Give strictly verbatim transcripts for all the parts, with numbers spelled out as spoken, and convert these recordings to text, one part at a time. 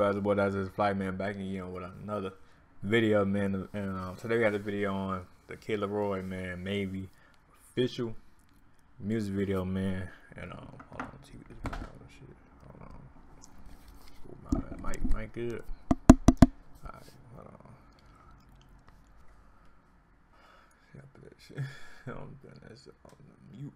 guys? Boy, that's this Flight Man back again with another video, man. And um, today we got a video on the Kid LAROI, man, maybe official music video, man. And um, hold on, T V this shit. Hold on. Ooh, my mic, mic good. Alright, hold on. Yeah, put that shit. I'm putting that shit on the mute.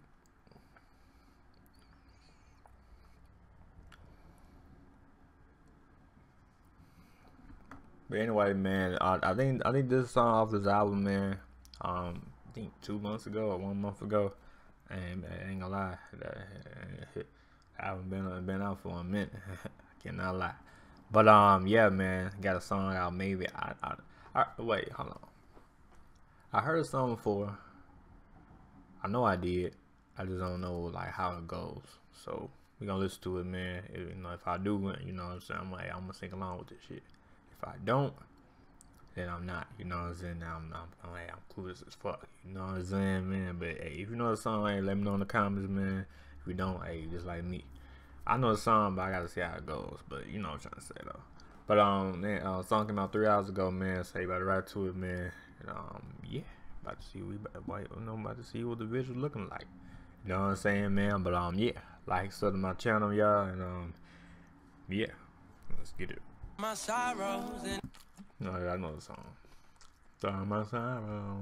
But anyway, man, I, I think I think this song off this album, man. Um, I think two months ago or one month ago, and I ain't gonna lie, that album been been out for a minute. I cannot lie. But um, yeah, man, got a song out. Maybe I, I, I wait, hold on. I heard a song before. I know I did. I just don't know like how it goes. So we gonna listen to it, man. If, you know, if I do, you know what I'm saying, I'm like, I'm gonna sing along with this shit. If I don't, then I'm not, you know what I'm saying? I'm, I'm, I'm, like, I'm clueless as fuck, you know what I'm saying, man? But hey, if you know the song, hey, let me know in the comments, man. If you don't, hey, just like me. I know the song, but I gotta see how it goes. But you know what I'm trying to say, though. But um, man, uh, song came out three hours ago, man. So you better right to it, man. And um, yeah, about to see we about, you know, about to see what the visual looking like. You know what I'm saying, man? But um, yeah, like, sub to my channel, y'all, and um, yeah, let's get it. My sorrows and no, I know the song. Sorry, my sorrow.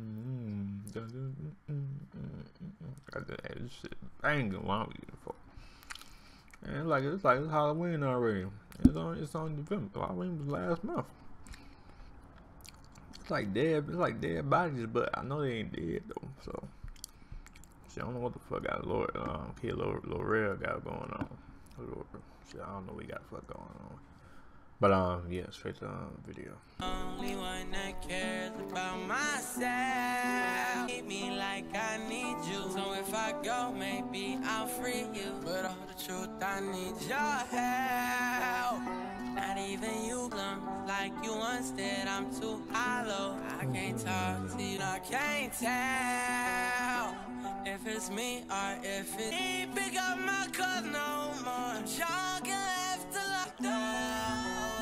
This shit banging. Why we for? And it's like it's like it's Halloween already. It's on it's on November. Halloween was last month. It's like dead. It's like dead bodies, but I know they ain't dead though. So shit, I don't know what the fuck got Lord um Kid LAROI got going on. Lord, shit, I don't know what he got the fuck going on. But um, yeah, straight to the um, video. Only one that cares about myself. Keep me like I need you. So if I go, maybe I'll free you. But all the truth, I need your help. Not even you glum like you once did. I'm too hollow. I can't talk to you. I can't tell if it's me or if it's me. Pick up my cause no more. I'm jogging left to lock down.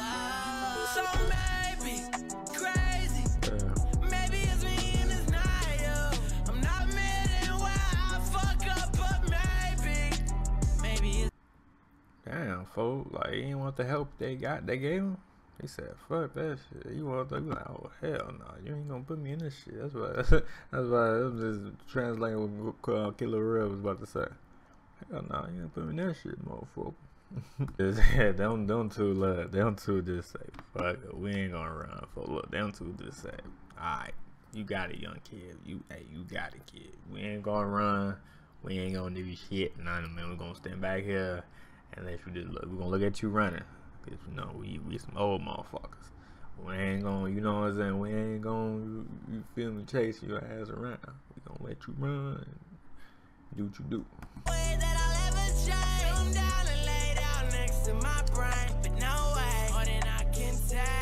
So maybe crazy, yeah. Maybe it's me and it's not you. I'm not admitting where I fuck up, but maybe, maybe it's damn, folks. Like, he didn't want the help they got, they gave him. He said, "Fuck that shit." You want to be like, "Oh hell no, you ain't gonna put me in this shit." That's why. That's why I'm just translating what uh, Kid LAROI was about to say. Hell no, you ain't put me in that shit, motherfucker. Yeah, them, them two, look, them two just say, fuck it, we ain't gonna run for look. Them two just say, alright, you got it, young kid. You, hey, you got it, kid. We ain't gonna run. We ain't gonna do shit. None, man. We're gonna stand back here and let you just look. We're gonna look at you running, cause you know we we some old motherfuckers. We ain't gonna, you know what I'm saying? We ain't gonna, you, you feel me, chase your ass around. We gonna let you run and do what you do. Way that I'll ever change. Come down and lay down next to my brain, but no way, more than I can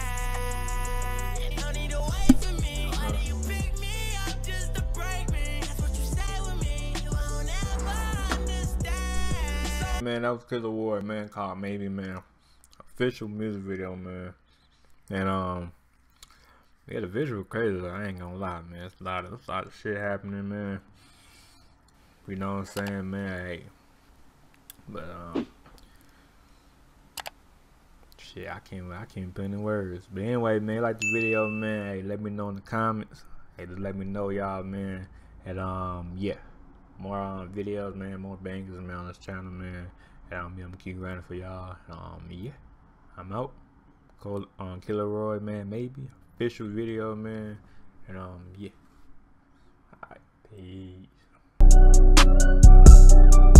take. You don't need to wait for me. Why do you pick me up just to break me? That's what you say with me. You won't ever understand. Man, that was Kid LAROI, man, called Maybe, man. Official music video, man. And um, yeah, the visual crazy. I ain't gonna lie, man. It's a lot of, it's a lot of shit happening, man. You know what I'm saying, man? Hey, but um, shit, I can't, I can't put any words. But anyway, man, like the video, man. Hey, let me know in the comments. Hey, just let me know, y'all, man. And um, yeah, more um videos, man, more bangers, man, on this channel, man. And um, yeah, I'm gonna keep grinding for y'all. Um, yeah, I'm out. Call um Kid LAROI, man, maybe official video, man. And um, yeah. Alright, peace.